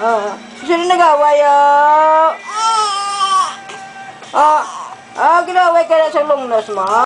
Sino nag-away, ginaway ka na sa lungnas mo?